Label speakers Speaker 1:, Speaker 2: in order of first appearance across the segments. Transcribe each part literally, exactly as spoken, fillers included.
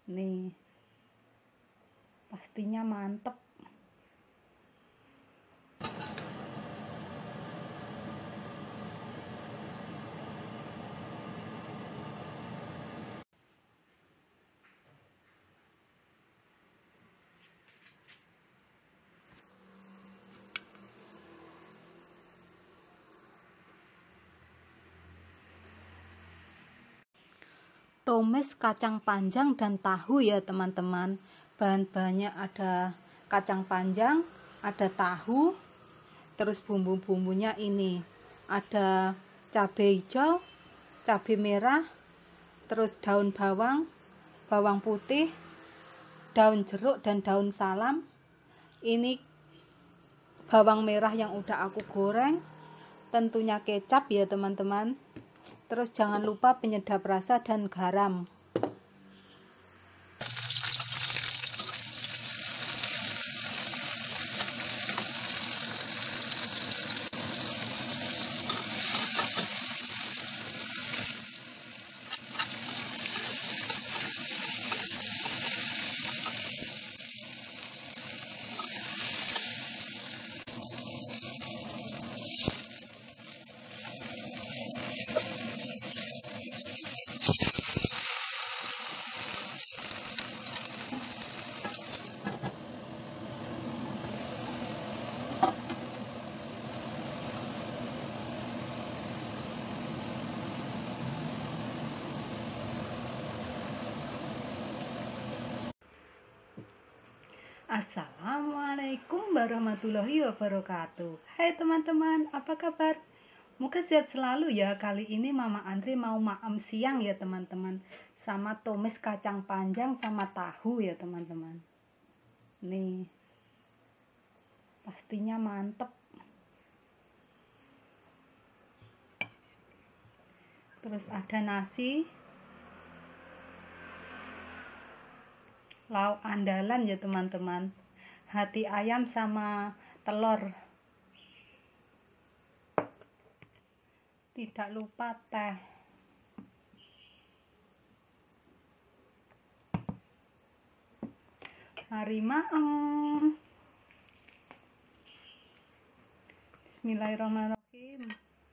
Speaker 1: Nih, pastinya mantep. Tumis kacang panjang dan tahu ya teman-teman. Bahan-bahannya ada kacang panjang, ada tahu, terus bumbu-bumbunya ini ada cabai hijau, cabai merah, terus daun bawang, bawang putih, daun jeruk dan daun salam. Ini bawang merah yang udah aku goreng, tentunya kecap ya teman-teman. Terus jangan lupa penyedap rasa dan garam. Assalamualaikum warahmatullahi wabarakatuh. Hai teman-teman, apa kabar? Moga sehat selalu ya. Kali ini Mama Andri mau makan siang ya teman-teman, sama tumis kacang panjang sama tahu ya teman-teman. Nih, pastinya mantep. Terus ada nasi, lauk andalan ya teman-teman, hati ayam sama telur. Tidak lupa teh. Mari maem. Bismillahirrahmanirrahim.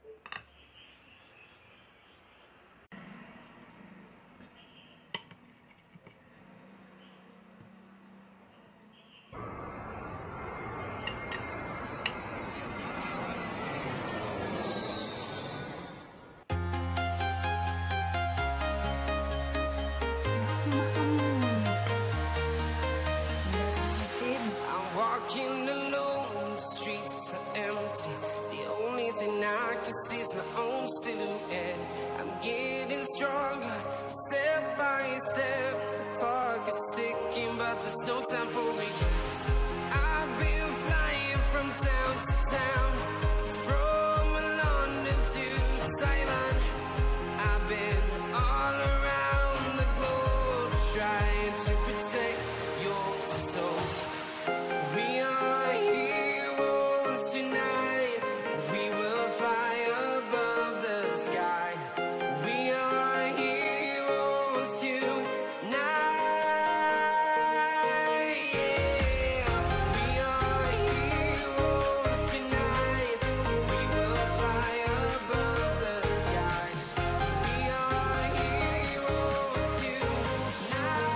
Speaker 2: Walking alone, the streets are empty. The only thing I can see is my own silhouette. I'm getting stronger, step by step. The clock is ticking, but there's no time for regrets. I've been flying from town to town, from London to Taiwan. I've been all around the globe, trying to protect your soul. We are heroes tonight. We will fly above the sky. We are heroes tonight. Yeah. We are heroes tonight. We will fly above the sky. We are heroes tonight.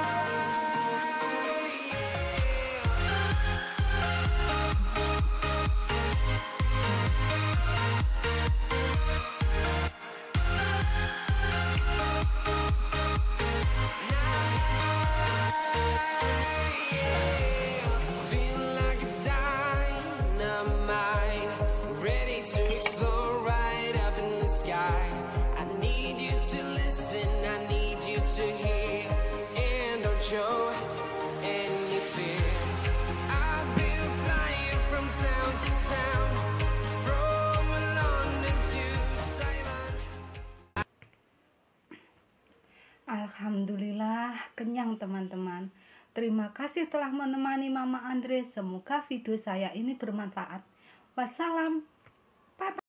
Speaker 2: Feel like a dynamite, ready to explode right up in the sky. I need you to listen, I need you to hear, and don't show any fear. I've been flying from town to town, from London to Taiwan.
Speaker 1: Alhamdulillah kenyang teman-teman. Terima kasih telah menemani Mama Andre. Semoga video saya ini bermanfaat. Wassalam.